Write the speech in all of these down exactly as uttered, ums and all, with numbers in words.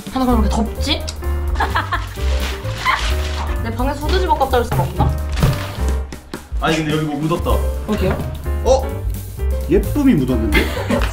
하나 왜 이렇게 덥지? 내 방에서 소드집어 갖다 줄 수가 없나? 아니 근데 여기 뭐 묻었다. 어디요? 어? 예쁨이 묻었는데?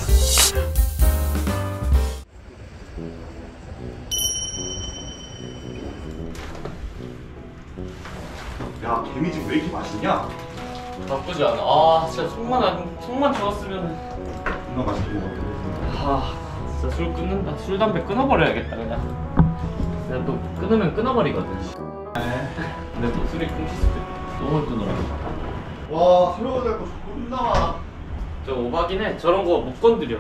야 개미집 왜 이렇게 맛있냐? 나쁘지 않아. 아 진짜 속만 안 속만 좋았으면. 존나 맛있게 먹었대. 아 진짜 술 끊는다. 술 담배 끊어버려야겠다 그냥. 내가 또 끊으면 끊어버리거든. 근데 또 술이 끊길 수도 있어. 너무 끊어. 와 새로운 거 존나 많아. 저 오바긴 해. 저런 거 못 건드려.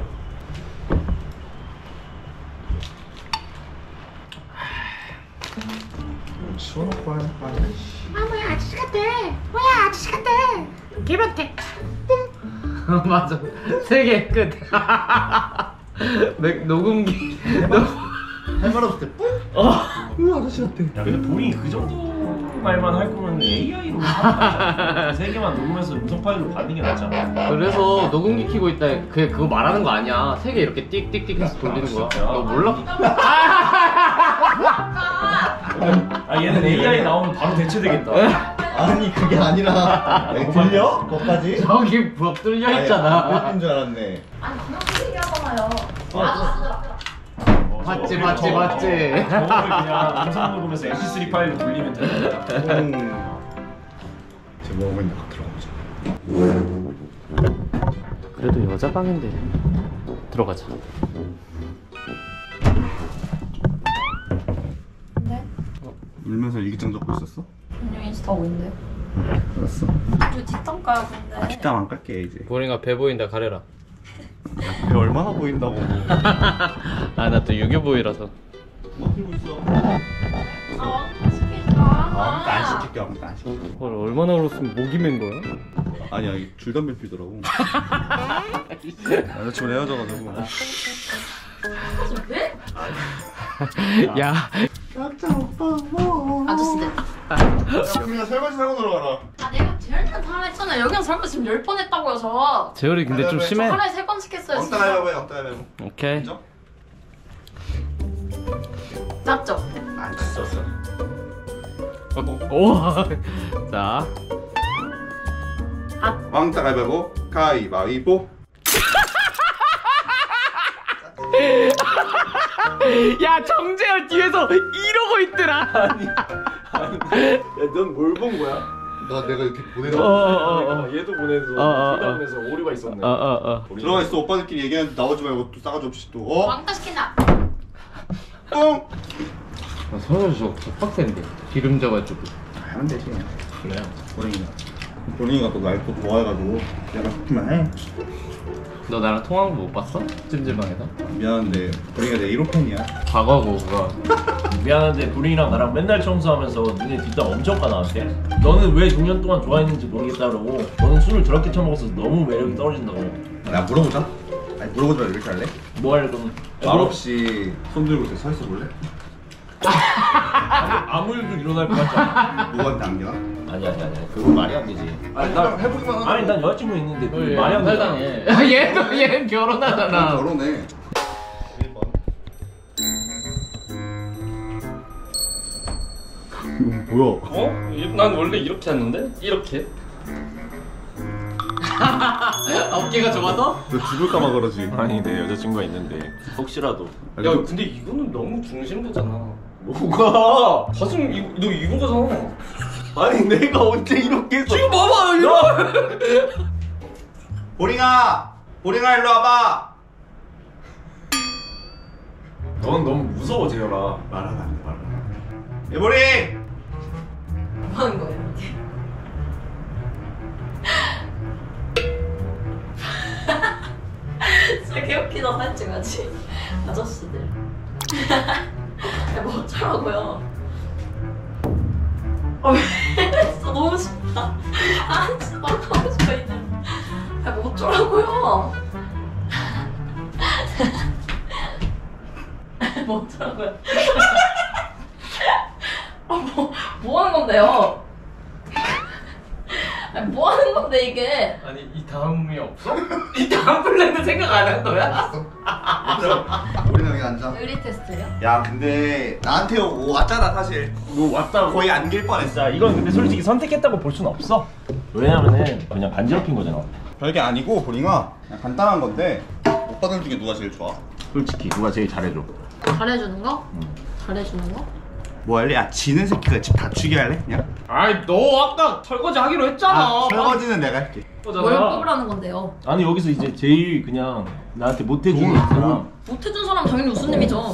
시원하고 하네. 아 뭐야 아저씨 같아. 뭐야 아저씨 같아. 개같아. 맞아. 세 개 끝. 맥 녹음기. 할말 없을 때 뿡? 어. 으 아저씨 같아. 야 근데 본인이 그 정도 말만 할 거면 에이아이로 하는 세 개만 녹음해서 음성 파일로 받는 게 낫잖아. 그래서 녹음기 키고 있다. 그 그거 말하는 거 아니야. 세 개 이렇게 띡띡띡 해서 돌리는 거야. 진짜? 너 몰라? 아 얘는 에이아이 나오면 바로 대체되겠다. 아니 그게 아니라 왜 들려? 거기까지? 저기 벽 뚫려 있잖아. 인 줄 알았네. 아니 그냥 그 얘기 하잖아요. 어, 맞지, 저거 맞지, 저거 맞지. 저거를 그냥 음성 녹음해서 엠피쓰리 파일로 돌리면 되는 거야. 음. 제 먹으면 들어가보자. 그래도 여자 방인데 들어가자. 네? 울면서 일기장 적고 있었어? 분명 인스타 오인데요. 알았어. 아주 뒷담 까요 근데. 아 뒷담 안 깔게 이제. 보링아 배 보인다 가려라. 배 얼마나 보인다고. 아 나 또 유교 보이라서. 뭐 들고 있어? 아 시키지 마. 아무것도 안 시킬게 아무것도 안 시킬게. 헐 얼마나 울었으면 목이 맨 거야? 아니야 이 줄담배 피더라고. 여자친구 헤어져가지고. 왜? 야. 깜짝 오빠 뭐? 아저씨들. 여기가 설거지 하고 들어가라. 아 내가 제일 다 했잖아요. 여기는 설마 지금 열 번 했다고요 저. 재열이 근데 좀 심해. 하루에 세 번 시켰어요 엉따 진짜. 가위바위보 해 엉따 가위바위보. 오케이. 인정? 맞죠? 안 쳤어. 오. 자. 왕따 가위바위보 가위바위보. 야 정재열 뒤에서 이러고 있더라. 아니 아니 넌 뭘 본 거야? 나 내가 이렇게 보내서 어어어. 얘도 보내서 어, 어, 둘다 어. 보내서 오류가 있었네. 어어어. 들어가 있어. 오빠들끼리 얘기하는데 나오지 말고 또 싸가지 없이 또 어? 왕따 시킨다. 똥! 설거지 저거 빡센데 기름 져가지고. 하면 되지. 그래요. 보링이가 보링이가 또 날 또 좋아해가지고 내가 시키면 해. 너 나랑 통화한 거 못 봤어? 찜질방에서? 미안한데 보링이가 내 일 호 팬이야. 과거고 그거. 미안한데 불이랑 나랑 맨날 청소하면서 니네 뒷담 엄청 까 나한테. 너는 왜 육 년 동안 좋아했는지 모르겠다 그러고 너는 술을 저렇게 처먹어서 너무 매력이 떨어진다고. 나 물어보자. 아니 물어보지 말고 이렇게 할래? 뭐 할래 그럼? 말 없이 손 들고 이렇게 서 있어 볼래? 아무 일도 일어날 것 같지 않아. 누구한테 안겨? 아니 아니 아니 그거 말이 안 되지. 아니 나 해보기만 하자. 아니 난 여자친구 있는데 그게 어, 말이 안 되잖아. 살다니. 얘도 얘 결혼하잖아. 결혼해. 일 번. 이거 뭐야? 어? 난 원래 이렇게 했는데? 이렇게? 어깨가 좁아서? 너 죽을까봐 그러지. 아니 내 여자친구가 있는데 혹시라도. 야 근데 이거는 너무 중심부잖아. 뭐가? 가슴 이, 너 이거잖아. 아니 내가 언제 이렇게 했어? 지금 봐봐 이거. 보링아! 보링아 일로 와봐! 넌 너무 무서워 재열아. 말하면 안 돼, 말하면 안 돼. 예보링! 뭐 하는 거예요 이렇게? 진짜 개웃기다 사진 찍어야지. 아저씨들. 야, 뭐 어쩌라고요? 아 왜? 진짜 너무 싫다. 아 진짜 막 하고 싶어 이제. 야, 뭐 어쩌라고요? 뭐 어쩌라고요? 아 뭐, 뭐 하는 건데요? 아니, 뭐 하는 건데 이게? 아니 이 다음이 없어? 이 다음 플랜은 생각 안 한 거야? 우리 여기 앉아. 의리 테스트예요? 야 근데 나한테 오- 왔잖아 사실. 너 왔다고? 거의 안길 뻔했어. 자, 이건 근데 솔직히 선택했다고 볼 수는 없어. 왜냐면은 그냥 간지럽힌 거잖아. 별게 아니고 보링아 그냥 간단한 건데 오빠들 중에 누가 제일 좋아? 솔직히 누가 제일 잘해줘? 잘해주는 거? 응. 잘해주는 거? 뭐 할래? 야 지는 새끼가 집 다추게 할래? 그냥? 아이 너 아까 설거지 하기로 했잖아. 아 설거지는 내가 할게. 뭘 뽑으라는 건데요? 아니 여기서 이제 제일 그냥 나한테 못해주는 좋은- 사람. 못해준 사람 당연히 우수님이죠.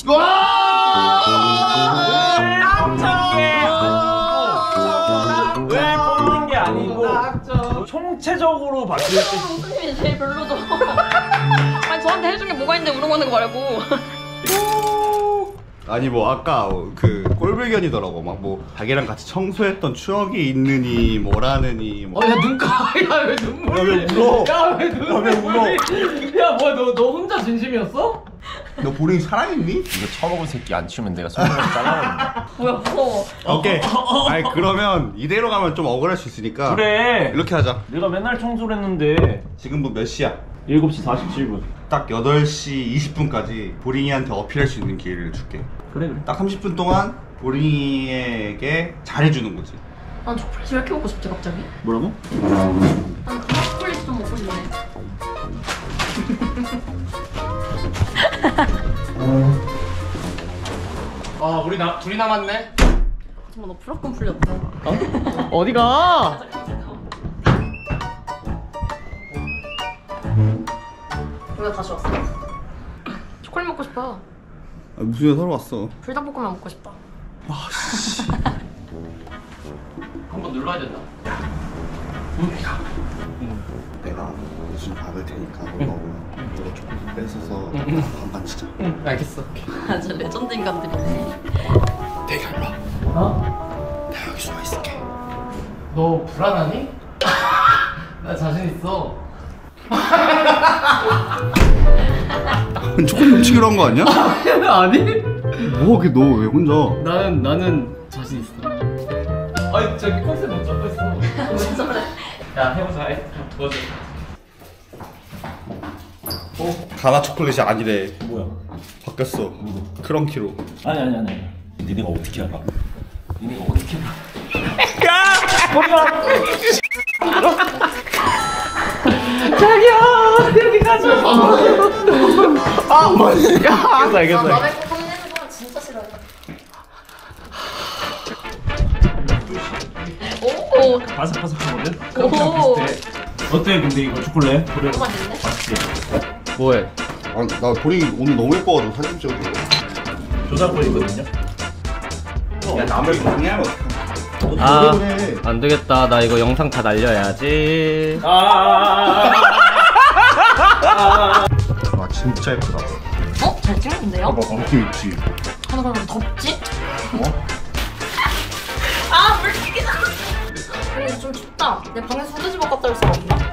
왜 뽑는 게 아니고 총체적으로 봤을 때 우수님이 제일 별로죠. 아니 저한테 해준 게 뭐가 있는데 우롱하는 거 말고. 아니 뭐 아까 그 꼴불견이더라고. 막 뭐 자기랑 같이 청소했던 추억이 있느니 뭐라느니 뭐. 어야 눈가. 야왜 눈물? 야, 왜 울어? 야왜 눈물? 야, 왜 울어? 야 뭐야 너 너 혼자 진심이었어? 너 보링 살아있니? 이거 처먹은 새끼 안 치우면 내가 손으로 잘라버린다. 뭐야 무서워. 오케이. 아니 그러면 이대로 가면 좀 억울할 수 있으니까 그래. 이렇게 하자. 내가 맨날 청소를 했는데 지금 뭐 몇 시야? 일곱 시 사십칠 분. 딱 여덟 시 이십 분까지 보링이한테 어필할 수 있는 기회를 줄게. 그래 그래. 딱 삼십 분 동안 보링이에게 잘해주는 거지. 난 초콜릿이 왜 이렇게 먹고 싶지 갑자기? 뭐라고? 난 그만 초콜릿 좀 먹고 싶네. 아 우리 나 둘이 남았네. 정말 너 프로건 풀렸다. 어? 어디가? 우리가 다시 왔어. 초콜릿 먹고 싶어. 아, 무슨 일 사러 왔어? 불닭볶음면 먹고 싶다. 한번 눌러야 된다. 내가 요즘 밥을 테니까 너 먹으면 너가 조금 뺏어서 반반 치자. 응 알겠어. 아주 레전드 인간들이네. 되게 일로 와. 어? 나 여기 숨어 있을게. 너 불안하니? 나 자신 있어. 조금 훔치기로 한 거 아니야? 아니? 뭐 그게 너 왜 혼자? 나는 나는 자신 있어. 아니 저기 컨셉 못 잡고 있어. 진짜 그래. 야 해보자. 해. 도와줘. 가나 초콜릿이 아니래. 뭐야? 바뀌었어. 크런키로. 아니 아니 아니. 니네가 어떻게 알아? 니네가 어떻게 알아? 야! 머리가! 자기야 여기 가자. 아 뭐야? 알겠어 알겠어. 남의 거 뽐내는 거 진짜 싫어요. 오, 바삭바삭하거든? 오. 크런치랑 비슷해. 어때 근데 이거 초콜릿? 그래. 너무 맛있네. 맛있지? 뭐해? 아, 나 보링이 오늘 너무 예뻐가지고 사진 찍어줘. 조사권이거든요? 야 남을 방해하면 어떡해? 아. 그래 그래. 안 되겠다. 나 이거 영상 다 날려야지. 아. 와 진짜 예쁘다. 어? 잘 찍는데요? 봐봐 느낌 있지. 하나 그러면 덥지? 어? 아, 물 튀기잖아. 근데 좀 춥다. 내 방에서 후드집어 갖다 줄 사람 없나?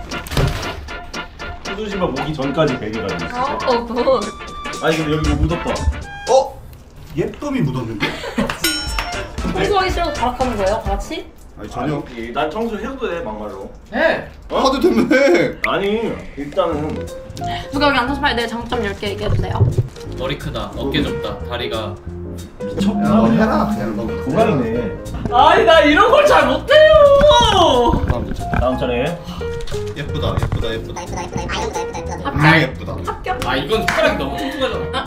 소주집어 모기 전까지 베개가 있어. 아, 어, 굿. 아니 근데 여기 뭐 묻었다. 어? 예쁨이 묻었는데? 청소하기 싫어도 가락하는 거예요? 같이? 아니 전혀. 아니, 난 청소해도 돼 막말로. 해. 하도 때문에. 아니 일단은 누가 여기 앉아서 봐야 내 장점 열 개 얘기해도 돼요? 머리 크다. 어깨 좁다. 다리가. 미쳤구나. 너 해라 그냥 너. 고강이네. 아니 나 이런 걸 잘 못해요. 다음 차례. 예쁘다 예쁘다 예쁘다. 합격. 아 예쁘다. 합격. 아 이건 숟가락이 너무 뚱뚱하잖아.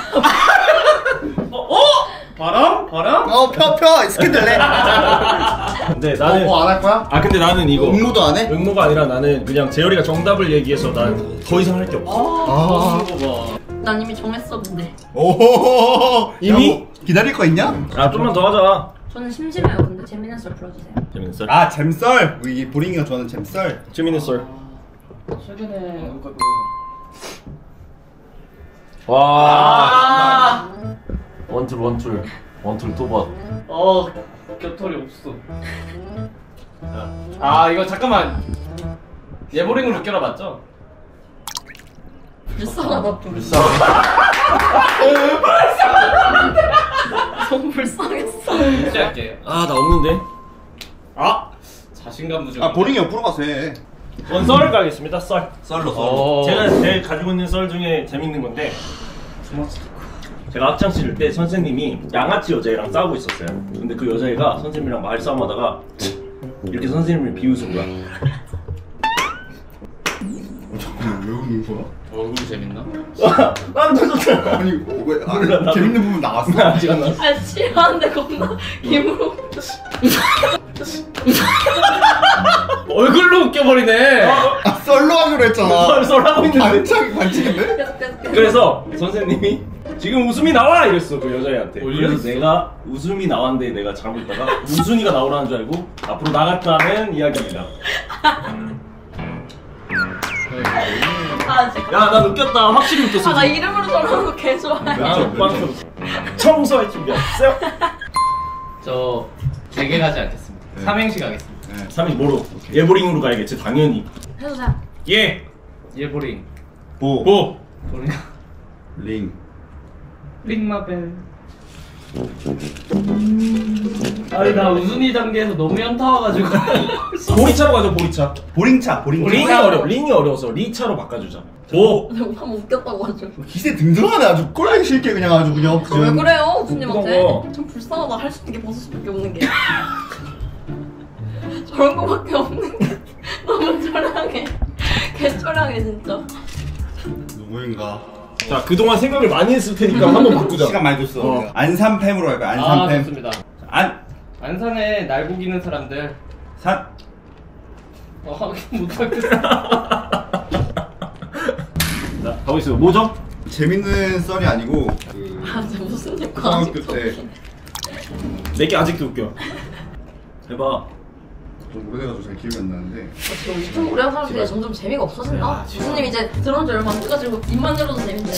어? 어? 바람? 바람? 어 펴펴 스캔들래. 근데 나는 뭐안 할 거야? 아 근데 나는 이거 응모도 안 해? 응모가 아니라 나는 그냥 재열이가 정답을 얘기해서 난 더 이상 할 게 없어. 아. 이거 봐. 난 이미 정했었는데. 오. 이미? 야, 뭐 기다릴 거 있냐? 아 좀만 더 하자. 저는 심심해요. 근데 재밌는 썰 불러주세요. 재밌는 썰. 아 잼썰. 우리 보링이가 좋아하는 잼썰. 재밌는 썰. 최근에 와. 아. 원툴 원툴 원툴 또봇. 어 곁털이 없어. 아 이거 잠깐만. 예보링으로 껴라봤죠? 불쌍하다 좀. 너무 불쌍했어. 시작할게. 아 나 없는데. 아 자신감 부족. 아 보링이 옆으로 가서 해. 전 썰을 가겠습니다. 썰. 썰로 어. 제가 제일 가지고 있는 썰 중에 재밌는 건데 제가 학창 시절 때 선생님이 양아치 여자애랑 싸우고 있었어요. 근데 그 여자애가 선생님이랑 말싸움하다가 이렇게 선생님을 비웃은 거야. 왜 웃는 거야? 얼굴이 재밌나? 난 터졌잖아. 아니 왜 아, 몰라, 나도. 재밌는 부분 나왔어? 아직 안 나왔어. 아 싫어하는데 겁나 김으로. 얼굴로 웃겨버리네. 아 썰로 하기로 했잖아. 썰 썰하고 있는데. 반짝 반칙인데? 계속 계속 계속. 그래서 선생님이 지금 웃음이 나와 이랬어 그 여자애한테. 올렸어. 그래서 내가 웃음이 나왔는데 내가 잘못 있다가 우순이가 나오라는 줄 알고 앞으로 나갔다는 이야기입니다. 아 진짜. 야 나 느꼈다. 확실히 느꼈어. 아나 이름으로 전하는 거 개 좋아해. 빵 청소할 준비 없어요? 저 되게 가지 않겠습니다. 네. 삼행시 가겠습니다. 네. 삼 일 뭐로? 예보링으로 가야겠지 당연히. 해주세요. 예. 예보링. 보. 보. 보링. 링. 링마벨. 아니 나 우순이 단계에서 너무 현타와가지고. 보리차로 가자 보리차. 보링차 보링차. 링이 어려. 링이 어려워서 리차로 바꿔주자. 보. 근데 오빠 웃겼다고 하죠. 기세 등등하네 아주 꼴보기 싫게 그냥 아주 그냥. 왜 그래요, 웃기던 우수님한테? 거. 좀 불쌍하다. 할 수 있는 게 버섯밖에 없는 게. 저런 거밖에 없는 게 너무 초량해. 개 초량해 진짜. 누구인가? 자 그동안 생각을 많이 했을 테니까 한번 바꾸자. 시간 많이 줬어. 어. 안산팸으로 할까? 아 안산팸. 좋습니다. 안 안산에 날고기는 사람들. 산. 어 하긴 못하겠어. 자 가보겠습니다. 뭐죠? 재밌는 썰이 아니고 그 아 진짜 무슨 일과 중학교 아직도 때. 웃기네. 내게 아직도 웃겨. 해봐. 좀 오래돼가지고 잘 기억이 안 나는데. 지금 유튜브 오래 한 사람들이 점점 재미가 없어진다. 우수님 이제 들어온 지 얼마 안 돼가지고 입만 열어도 재밌네.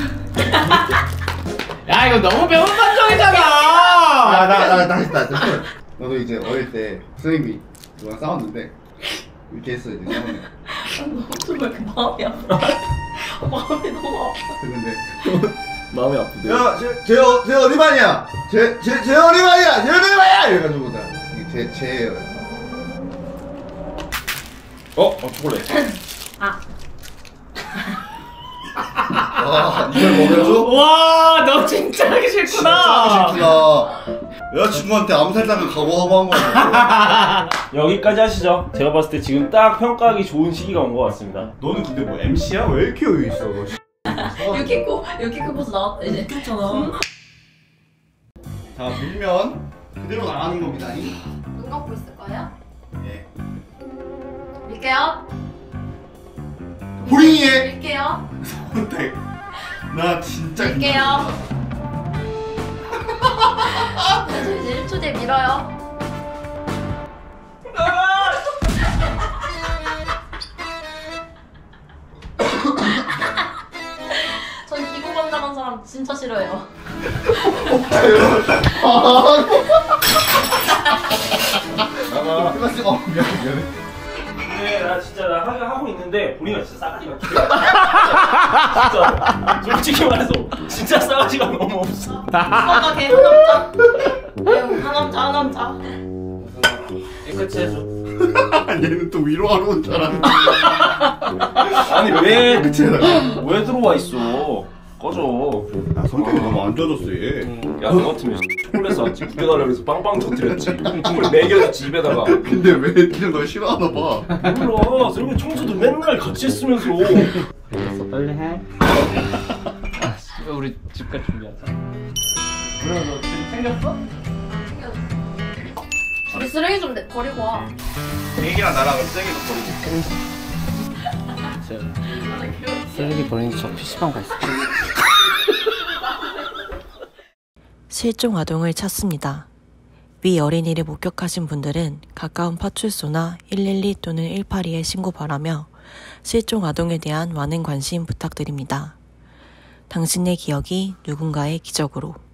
야 이거 너무 배운 감정이잖아. 아나나 다시 다시. 너도 이제 어릴 때 선생님이 누구랑 싸웠는데 이렇게 했어 이제 싸우면. 너무 왜 이렇게 마음이 아파. 마음이 너무 아파. 근데 마음이 아프대. 야제제 제 어디 반이야? 제제 제 어디 반이야? 제 어디 반이야? 이래가지고 나 제제 어? 어 초콜릿. 아. 와 이걸 먹여줘? 와, 너 진짜 하기 싫구나. 싫구나. 여자친구한테 암살당한 각오하고 한 거야. 여기까지 하시죠. 제가 봤을 때 지금 딱 평가하기 좋은 시기가 온 것 같습니다. 너는 근데 뭐 엠씨야? 왜 이렇게 여유 있어? 너 유키코 유키코 버스 나왔다 이제. 웃겼잖아. 자 밀면 그대로 나가는 겁니다. 눈 감고 있을 거예요? 예. 밀게요. 보링이에 밀게요. 선택. 나 진짜. 밀게요. 저 이제 일 초 뒤에 밀어요. 전 기고감 나간 사람 진짜 싫어해요. 나가. 끝났어. 어, 미안해 미안해. 네, 나 진짜 나 하고, 하고 있는데 보리가 진짜 싸가지가 진짜 솔직히 말해서 진짜 싸가지가 너무 없어. 오빠가 걔 하남자. 에휴, 하남자 하남자. 깨끗이 해줘. 얘는 또 위로하러 온 줄 알았는데. 아니 왜 끝이야. 왜 들어와 있어? 꺼져. 야 성격이 너무 안 좋아졌어 얘. 야, 너 같으면 초콜릿 샀지. 구겨달라고 해서 빵빵 터뜨렸지. 초콜릿 먹여줬지 입에다가. 근데 왜 그냥 널 싫어하나 봐. 몰라. 그리고 청소도 맨날 같이 했으면서. 알겠어, 빨리 해. 아, 우리 집갈 준비하자. 그래, 너 지금 챙겼어? 우리 쓰레기 좀 내, 버리고 와. 얘기랑 나랑 쓰레기도 버리고. 쓰레기 버리는 저 피시방 가 있어. 실종 아동을 찾습니다. 위 어린이를 목격하신 분들은 가까운 파출소나 일일이 또는 일팔이에 신고 바라며 실종 아동에 대한 많은 관심 부탁드립니다. 당신의 기억이 누군가의 기적으로.